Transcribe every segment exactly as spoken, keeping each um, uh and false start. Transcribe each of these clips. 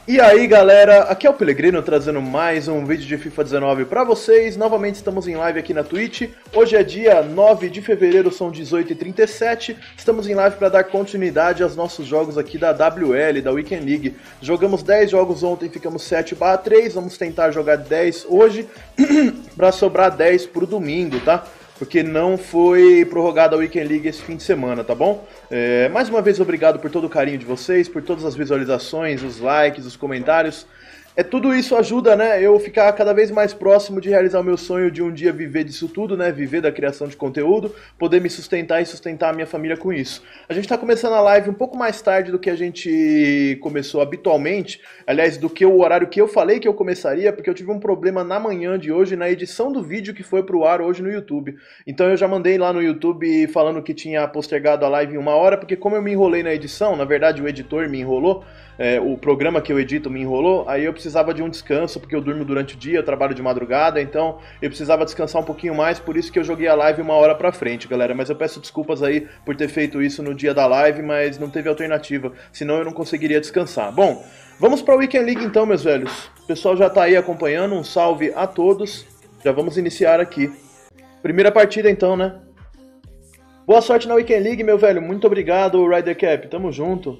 E aí galera, aqui é o Pelegrino trazendo mais um vídeo de FIFA dezenove pra vocês. Novamente estamos em live aqui na Twitch. Hoje é dia nove de fevereiro, são dezoito e trinta e sete. Estamos em live para dar continuidade aos nossos jogos aqui da W L, da Weekend League. Jogamos dez jogos ontem, ficamos sete barra três. Vamos tentar jogar dez hoje pra sobrar dez pro domingo, tá? Porque não foi prorrogada a Weekend League esse fim de semana, tá bom? É, mais uma vez, obrigado por todo o carinho de vocês, por todas as visualizações, os likes, os comentários. É, tudo isso ajuda, né, eu ficar cada vez mais próximo de realizar o meu sonho de um dia viver disso tudo, né, viver da criação de conteúdo, poder me sustentar e sustentar a minha família com isso. A gente tá começando a live um pouco mais tarde do que a gente começou habitualmente, aliás, do que o horário que eu falei que eu começaria, porque eu tive um problema na manhã de hoje, na edição do vídeo que foi pro ar hoje no YouTube. Então eu já mandei lá no YouTube falando que tinha postergado a live em uma hora, porque como eu me enrolei na edição, na verdade o editor me enrolou, É, o programa que eu edito me enrolou, aí eu precisava de um descanso, porque eu durmo durante o dia, eu trabalho de madrugada, então eu precisava descansar um pouquinho mais, por isso que eu joguei a live uma hora pra frente, galera. Mas eu peço desculpas aí por ter feito isso no dia da live, mas não teve alternativa, senão eu não conseguiria descansar. Bom, vamos pra Weekend League então, meus velhos. O pessoal já tá aí acompanhando, um salve a todos. Já vamos iniciar aqui. Primeira partida então, né? Boa sorte na Weekend League, meu velho. Muito obrigado, Ryder Cap. Tamo junto.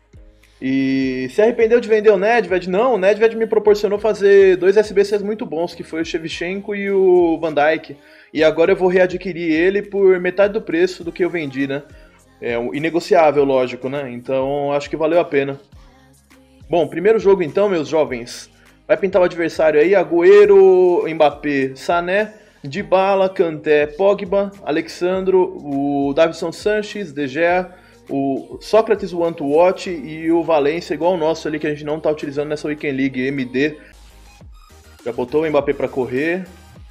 E se arrependeu de vender o Nedved? Não, o Nedved me proporcionou fazer dois S B Cs muito bons, que foi o Shevchenko e o Van Dijk. E agora eu vou readquirir ele por metade do preço do que eu vendi, né? É inegociável, lógico, né? Então acho que valeu a pena. Bom, primeiro jogo então, meus jovens. Vai pintar o adversário aí, Agüero, Mbappé, Sané, Dybala, Kanté, Pogba, Alexandro, o Davinson Sanchez, De Gea, o Sócrates Want to Watch e o Valência, igual o nosso ali que a gente não tá utilizando nessa Weekend League, M D. Já botou o Mbappé pra correr.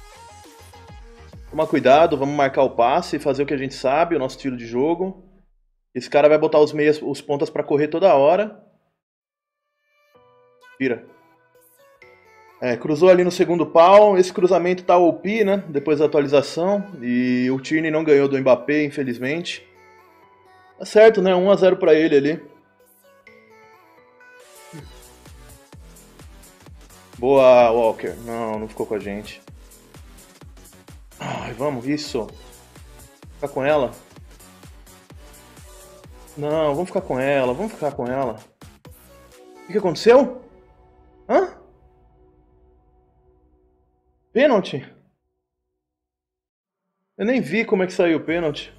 Toma cuidado, vamos marcar o passe e fazer o que a gente sabe, o nosso estilo de jogo. Esse cara vai botar os meias, os pontas pra correr toda hora. Vira. É, cruzou ali no segundo pau, esse cruzamento tá O P, né, depois da atualização. E o Tierney não ganhou do Mbappé, infelizmente. Tá certo, né? um a zero pra ele ali. Boa, Walker. Não, não ficou com a gente. Ai, vamos, isso. Ficar com ela? Não, vamos ficar com ela, vamos ficar com ela. O que aconteceu? Hã? Pênalti? Eu nem vi como é que saiu o pênalti.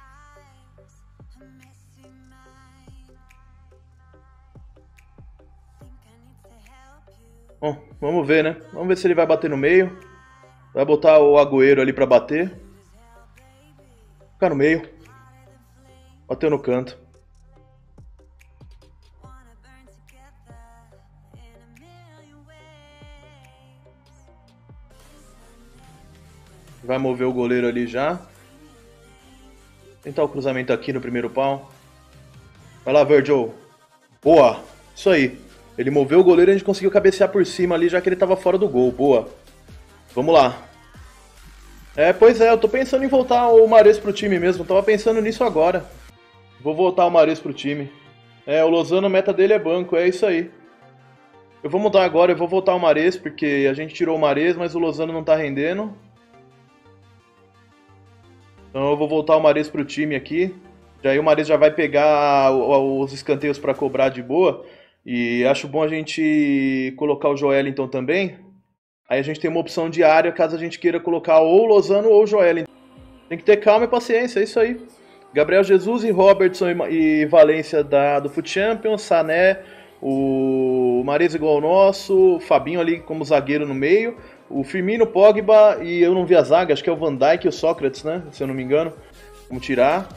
Bom, vamos ver, né? Vamos ver se ele vai bater no meio. Vai botar o Agüero ali pra bater. Ficar no meio. Bateu no canto. Vai mover o goleiro ali já. Tentar o cruzamento aqui no primeiro pau. Vai lá, Virgil. Boa. Isso aí. Ele moveu o goleiro e a gente conseguiu cabecear por cima ali, já que ele tava fora do gol. Boa. Vamos lá. É, pois é, eu tô pensando em voltar o Mahrez pro time mesmo. Eu tava pensando nisso agora. Vou voltar o Mahrez pro time. É, o Lozano, a meta dele é banco, é isso aí. Eu vou mudar agora, eu vou voltar o Mahrez, porque a gente tirou o Mahrez, mas o Lozano não tá rendendo. Então eu vou voltar o Mahrez pro time aqui. Já aí o Mahrez já vai pegar os escanteios pra cobrar de boa. E acho bom a gente colocar o Joelinton também. Aí a gente tem uma opção de área caso a gente queira colocar ou o Lozano ou o Joelinton. Tem que ter calma e paciência, é isso aí. Gabriel Jesus e Robertson e Valência da, do Foot Champions, Sané, o Mahrez igual ao nosso, Fabinho ali como zagueiro no meio, o Firmino, Pogba e eu não vi a zaga, acho que é o Van Dijk e o Sócrates, né? Se eu não me engano. Vamos tirar.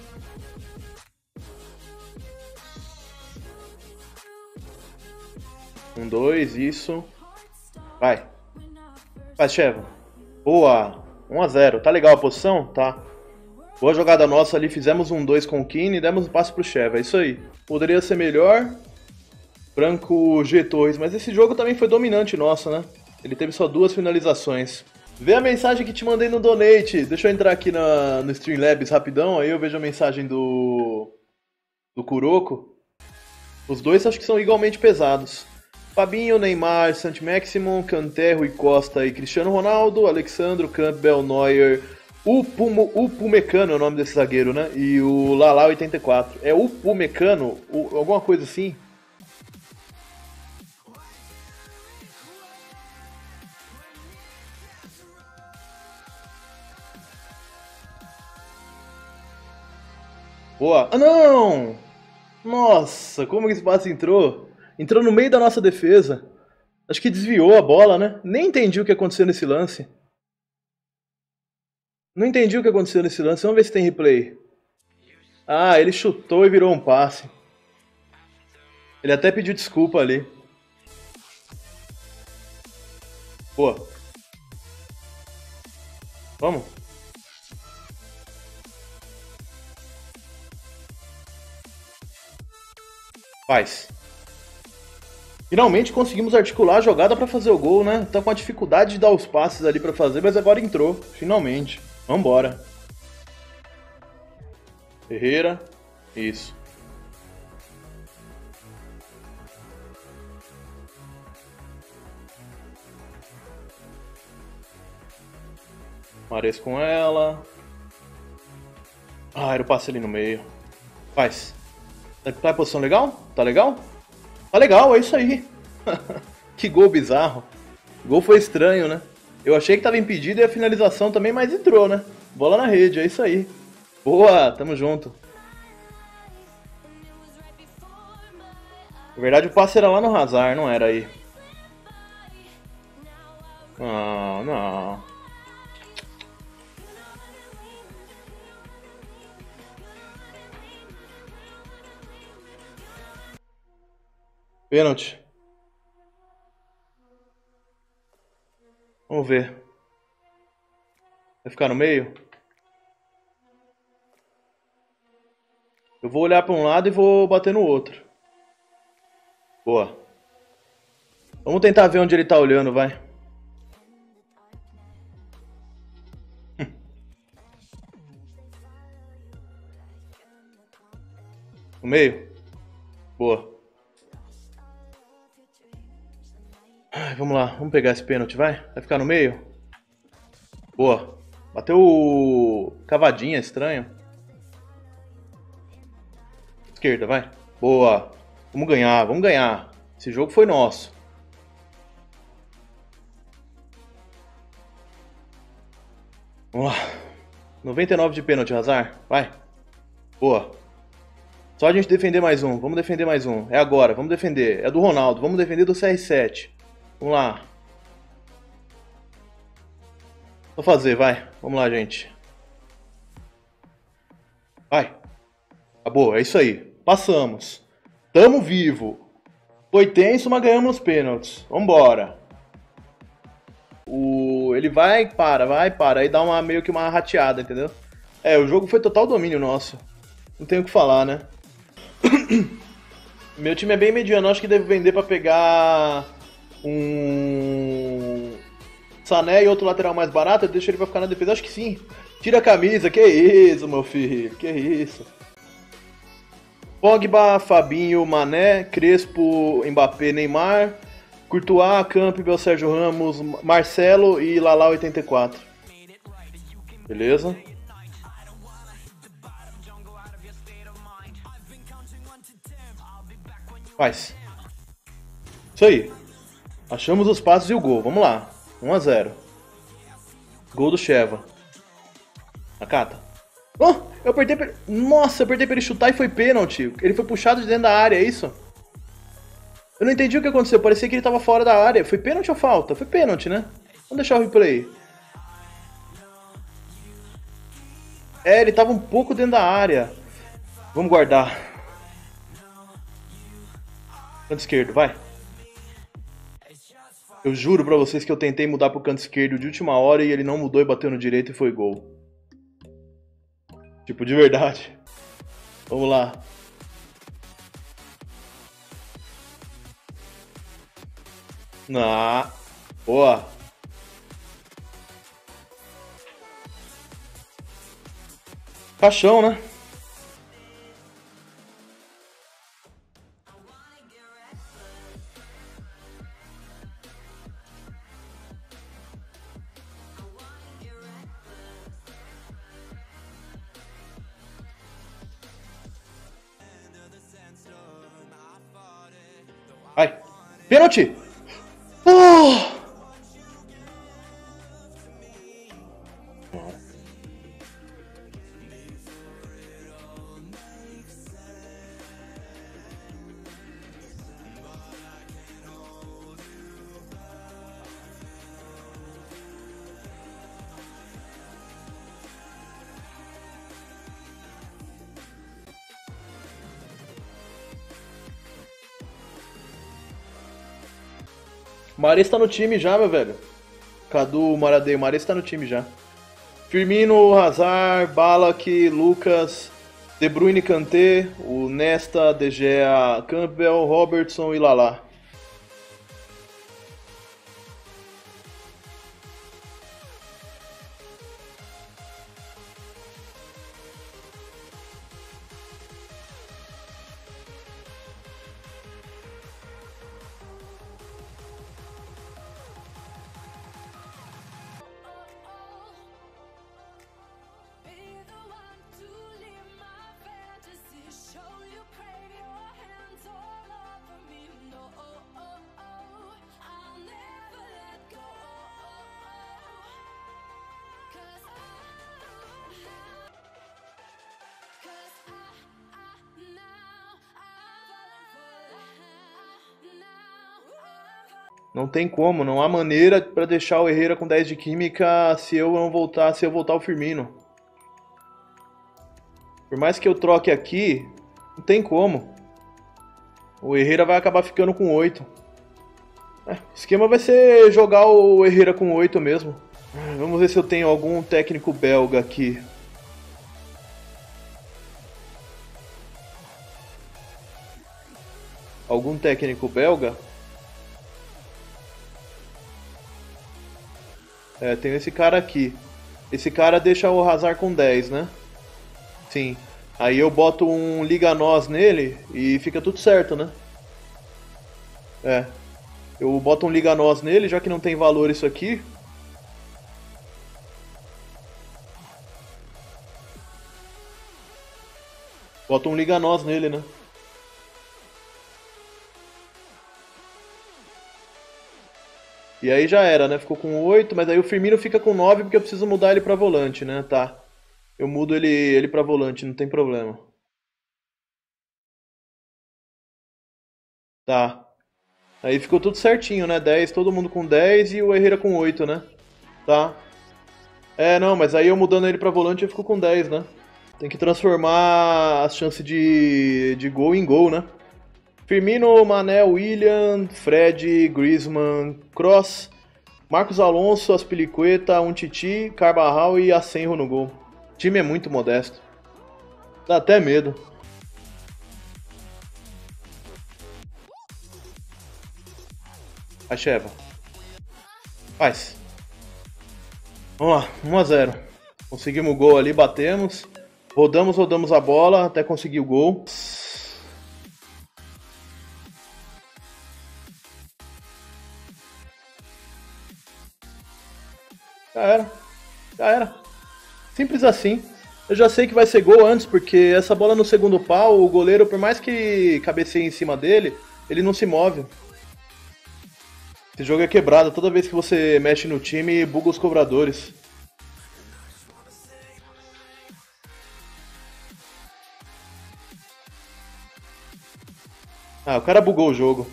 Um, dois, isso. Vai. Vai, Sheva. Boa. um a zero. Tá legal a posição? Tá. Boa jogada nossa ali. Fizemos um dois com o Keane e demos um passe pro Sheva. É isso aí. Poderia ser melhor. Branco G Torres. Mas esse jogo também foi dominante nosso, né? Ele teve só duas finalizações. Vê a mensagem que te mandei no donate. Deixa eu entrar aqui na, no Streamlabs rapidão. Aí eu vejo a mensagem do... do Kuroko. Os dois acho que são igualmente pesados. Fabinho, Neymar, Santi-Maximum, Kanté, Rui Costa e Cristiano Ronaldo, Alexandro, Campbell, Neuer, Upamecano é o nome desse zagueiro, né? E o Lala oitenta e quatro. É Upamecano? Alguma coisa assim? Boa. Ah, não! Nossa, como que esse passe entrou? Entrou no meio da nossa defesa. Acho que desviou a bola, né? Nem entendi o que aconteceu nesse lance. Não entendi o que aconteceu nesse lance. Vamos ver se tem replay. Ah, ele chutou e virou um passe. Ele até pediu desculpa ali. Boa. Vamos. Faz. Finalmente conseguimos articular a jogada pra fazer o gol, né? Tá com a dificuldade de dar os passes ali pra fazer, mas agora entrou. Finalmente. Vambora. Ferreira. Isso. Mares com ela. Ah, era o passe ali no meio. Faz. Tá em posição legal? Tá legal? Tá legal, é isso aí. Que gol bizarro. O gol foi estranho, né? Eu achei que tava impedido e a finalização também, mas entrou, né? Bola na rede, é isso aí. Boa, tamo junto. Na verdade o passe era lá no Hazard, não era aí. Não, não. Pênalti. Vamos ver. Vai ficar no meio? Eu vou olhar para um lado e vou bater no outro. Boa. Vamos tentar ver onde ele tá olhando, vai. No meio? Boa. Ai, vamos lá, vamos pegar esse pênalti, vai? Vai ficar no meio? Boa. Bateu o... cavadinha, estranho. Esquerda, vai. Boa. Vamos ganhar, vamos ganhar. Esse jogo foi nosso. Vamos lá. noventa e nove de pênalti, Hazard. Vai. Boa. Só a gente defender mais um. Vamos defender mais um. É agora, vamos defender. É do Ronaldo. Vamos defender do C R sete. Vamos lá. Vou fazer, vai. Vamos lá, gente. Vai. Acabou, é isso aí. Passamos. Tamo vivo. Foi tenso, mas ganhamos os pênaltis. Vambora. O... Ele vai, para, vai, para. Aí dá uma, meio que uma rateada, entendeu? É, o jogo foi total domínio nosso. Não tenho o que falar, né? Meu time é bem mediano. Acho que deve vender pra pegar um Sané e outro lateral mais barato. Deixa ele pra ficar na defesa. Acho que sim. Tira a camisa. Que isso, meu filho. Que isso. Pogba, Fabinho, Mané, Crespo, Mbappé, Neymar, Courtois, Campbell, Sérgio Ramos, Marcelo e Lala oitenta e quatro. Beleza? Faz. Isso aí. Achamos os passos e o gol. Vamos lá. um a zero. Gol do Sheva. Acata. Oh, eu apertei pra... Nossa, eu apertei pra ele chutar e foi pênalti. Ele foi puxado de dentro da área, é isso? Eu não entendi o que aconteceu. Parecia que ele tava fora da área. Foi pênalti ou falta? Foi pênalti, né? Vamos deixar o replay. É, ele tava um pouco dentro da área. Vamos guardar. Canto esquerdo, vai. Eu juro pra vocês que eu tentei mudar pro canto esquerdo de última hora e ele não mudou e bateu no direito e foi gol. Tipo, de verdade. Vamos lá. Ah, boa. Caixão, né? Pênalti! Oh! Mares tá no time já, meu velho. Cadu, Maradei, Mares tá no time já. Firmino, Hazard, Ballack, Lucas, De Bruyne, Kanté, o Nesta, De Gea, Campbell, Robertson e Lala. Não tem como, não há maneira pra deixar o Herrera com dez de química se eu não voltar, se eu voltar o Firmino. Por mais que eu troque aqui, não tem como. O Herrera vai acabar ficando com oito. É, o esquema vai ser jogar o Herrera com oito mesmo. Vamos ver se eu tenho algum técnico belga aqui. Algum técnico belga? É, tem esse cara aqui. Esse cara deixa o Hazard com dez, né? Sim. Aí eu boto um Liga-Nós nele e fica tudo certo, né? É. Eu boto um Liga-Nós nele, já que não tem valor isso aqui. Boto um Liga-Nós nele, né? E aí já era, né? Ficou com oito, mas aí o Firmino fica com nove porque eu preciso mudar ele pra volante, né? Tá. Eu mudo ele, ele pra volante, não tem problema. Tá. Aí ficou tudo certinho, né? dez, todo mundo com dez e o Herrera com oito, né? Tá. É, não, mas aí eu mudando ele pra volante eu fico com dez, né? Tem que transformar as chances de, de gol em gol, né? Firmino, Mané, William, Fred, Griezmann, Kroos, Marcos Alonso, Aspilicueta, Umtiti, Carvajal e Asenjo no gol. O time é muito modesto. Dá até medo. A Sheva. Faz. Vamos lá, um a zero. Conseguimos o gol ali, batemos. Rodamos, rodamos a bola até conseguir o gol. Já era. Já era. Simples assim. Eu já sei que vai ser gol antes, porque essa bola no segundo pau, o goleiro, por mais que cabeceie em cima dele, ele não se move. Esse jogo é quebrado. Toda vez que você mexe no time, buga os cobradores. Ah, o cara bugou o jogo.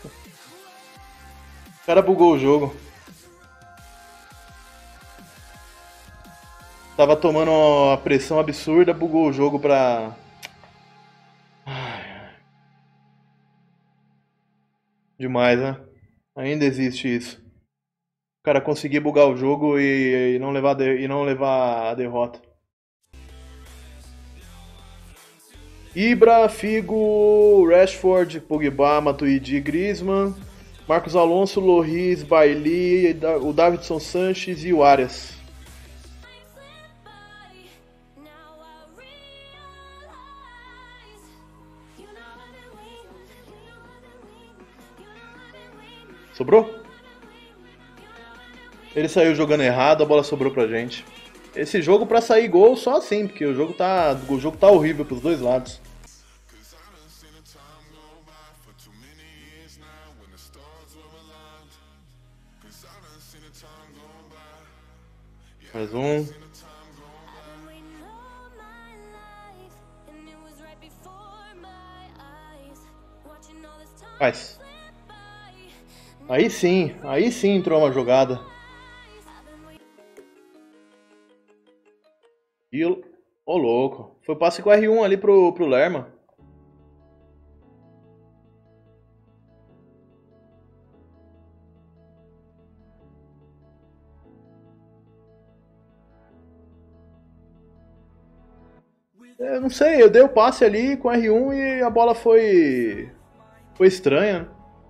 O cara bugou o jogo. Tava tomando uma pressão absurda, bugou o jogo pra... Demais, né? Ainda existe isso. O cara conseguir bugar o jogo e, e, não, levar de, e não levar a derrota. Ibra, Figo, Rashford, Pogba, Matuidi, Griezmann, Marcos Alonso, Lloris, Bailly, o Davidson Sanches e o Arias. Sobrou? Ele saiu jogando errado, a bola sobrou pra gente. Esse jogo pra sair gol só assim, porque o jogo tá, o jogo tá horrível pros dois lados. Mais um. Faz. Aí sim, aí sim entrou uma jogada. E o ô louco. Foi passe com o R um ali pro, pro Lerma. Eu não sei, eu dei o passe ali com o R um e a bola foi. Foi estranha.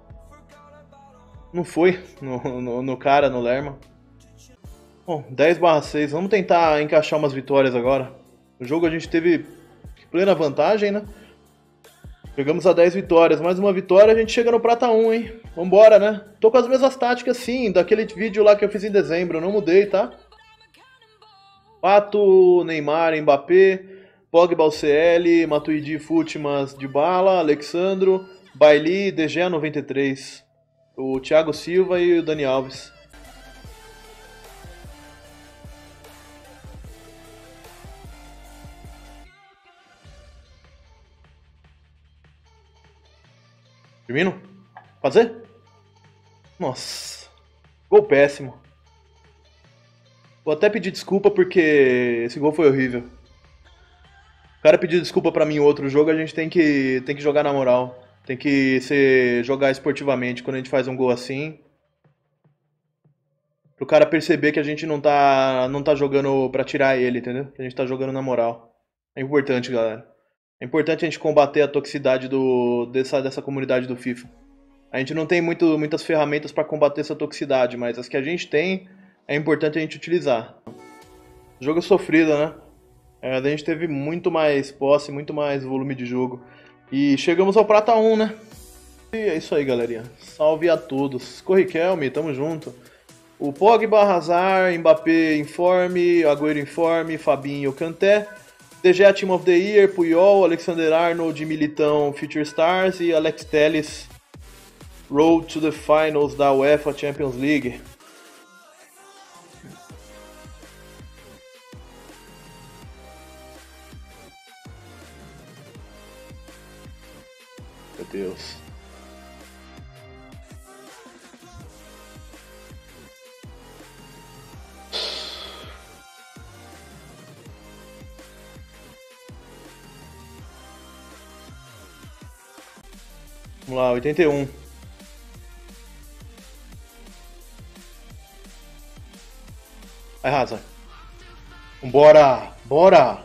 Não foi no, no, no cara, no Lerma. Bom, dez barra seis. Vamos tentar encaixar umas vitórias agora. No jogo a gente teve plena vantagem, né? Chegamos a dez vitórias. Mais uma vitória, a gente chega no prata um, hein? Vambora, né? Tô com as mesmas táticas, sim, daquele vídeo lá que eu fiz em dezembro. Eu não mudei, tá? Pato, Neymar, Mbappé, Pogba, C L, Matuidi, Futmas, Dybala, Alexandro, Bailly, D G A noventa e três. O Thiago Silva e o Dani Alves. Firmino? Fazer? Nossa. Gol péssimo. Vou até pedir desculpa porque esse gol foi horrível. O cara pediu desculpa pra mim em outro jogo, a gente tem que, tem que jogar na moral. Tem que ser, jogar esportivamente quando a gente faz um gol assim. Pro cara perceber que a gente não tá, não tá jogando pra tirar ele, entendeu? Que a gente tá jogando na moral. É importante, galera. É importante a gente combater a toxicidade do, dessa, dessa comunidade do FIFA. A gente não tem muito, muitas ferramentas pra combater essa toxicidade, mas as que a gente tem, é importante a gente utilizar. Jogo sofrido, né? É, a gente teve muito mais posse, muito mais volume de jogo. E chegamos ao prata um, né? E é isso aí, galerinha. Salve a todos. Corriquelme, tamo junto. O Pogba, Hazard, Mbappé informe, Agüero informe, Fabinho, Kanté, D G A Team of the Year, Puyol, Alexander Arnold, Militão, Future Stars e Alex Telles, Road to the Finals da UEFA Champions League. Meu Deus. Vamos lá, oitenta e um. Vai, Raza. Vambora! Bora!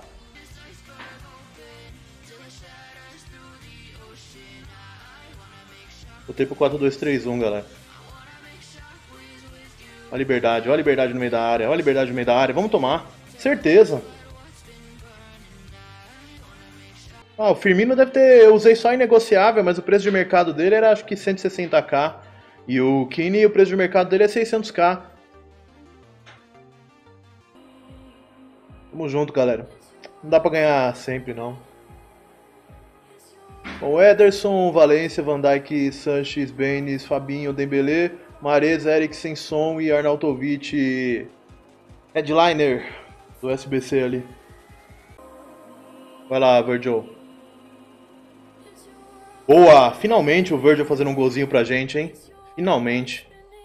Botei pro quatro dois três um, galera. Olha a liberdade, olha a liberdade no meio da área, olha a liberdade no meio da área. Vamos tomar. Certeza. Ah, o Firmino deve ter... Eu usei só em negociável, mas o preço de mercado dele era acho que cento e sessenta k. E o Kini, o preço de mercado dele é seiscentos k. Tamo junto, galera. Não dá pra ganhar sempre, não. Bom, Ederson, Valência, Van Dijk, Sanches, Baines, Fabinho, Dembélé, Mahrez, Eriksen, Son e Arnautovic, headliner do S B C ali. Vai lá, Virgil. Boa! Finalmente o Virgil fazendo um golzinho pra gente, hein? Finalmente.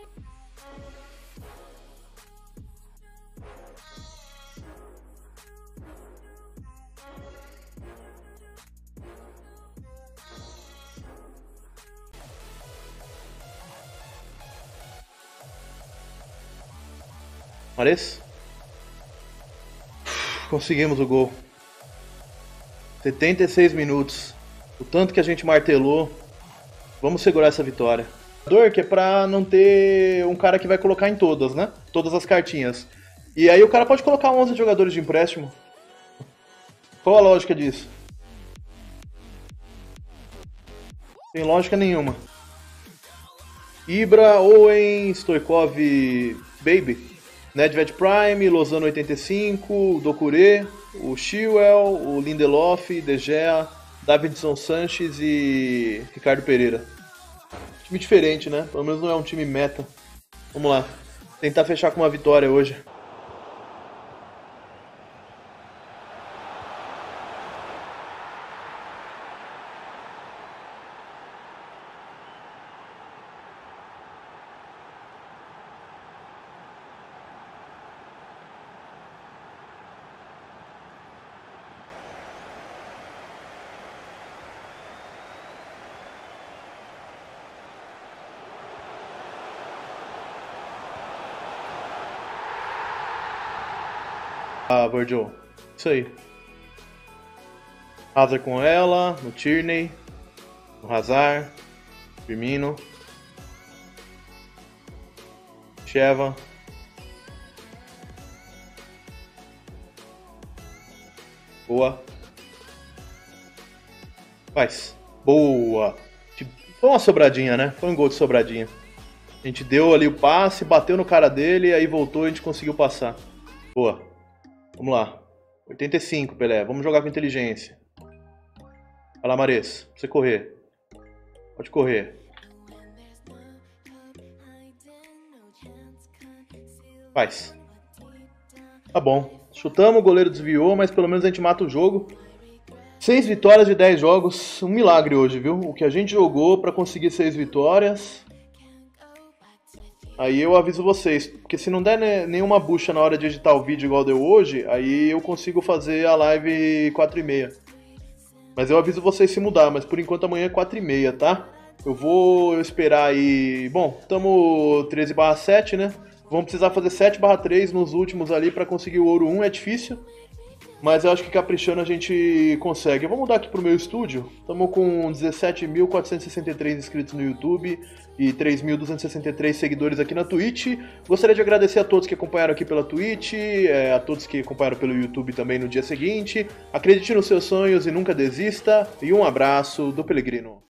Mahrez? Conseguimos o gol. setenta e seis minutos. O tanto que a gente martelou. Vamos segurar essa vitória. Que é pra não ter um cara que vai colocar em todas, né? Todas as cartinhas. E aí o cara pode colocar onze jogadores de empréstimo. Qual a lógica disso? Sem lógica nenhuma. Ibra, Owen, Stoikov, Baby, Nedved Prime, Lozano oitenta e cinco, Doucouré, o Chilwell, o Lindelof, De Gea, Davinson Sanches e Ricardo Pereira. Time diferente, né? Pelo menos não é um time meta. Vamos lá. Tentar fechar com uma vitória hoje. Ah, Virgil. Isso aí. Hazard com ela, no Tierney, no Hazard, Firmino, Sheva. Boa. Faz. Boa. Foi uma sobradinha, né? Foi um gol de sobradinha. A gente deu ali o passe, bateu no cara dele, aí voltou e a gente conseguiu passar. Boa. Vamos lá. oitenta e cinco, Pelé. Vamos jogar com inteligência. Vai lá, Mares. Pra você correr. Pode correr. Faz. Tá bom. Chutamos, o goleiro desviou, mas pelo menos a gente mata o jogo. Seis vitórias de dez jogos. Um milagre hoje, viu? O que a gente jogou pra conseguir seis vitórias. Aí eu aviso vocês, porque se não der nenhuma bucha na hora de editar o vídeo igual deu hoje, aí eu consigo fazer a live quatro e meia. Mas eu aviso vocês se mudar, mas por enquanto amanhã é quatro e meia, tá? Eu vou esperar aí... Bom, estamos treze barra sete, né? Vamos precisar fazer sete barra três nos últimos ali pra conseguir o ouro um, é difícil. Mas eu acho que caprichando a gente consegue. Eu vou mudar aqui pro meu estúdio. Estamos com dezessete mil quatrocentos e sessenta e três inscritos no YouTube e três mil duzentos e sessenta e três seguidores aqui na Twitch. Gostaria de agradecer a todos que acompanharam aqui pela Twitch, a todos que acompanharam pelo YouTube também no dia seguinte. Acredite nos seus sonhos e nunca desista. E um abraço do Pelegrino.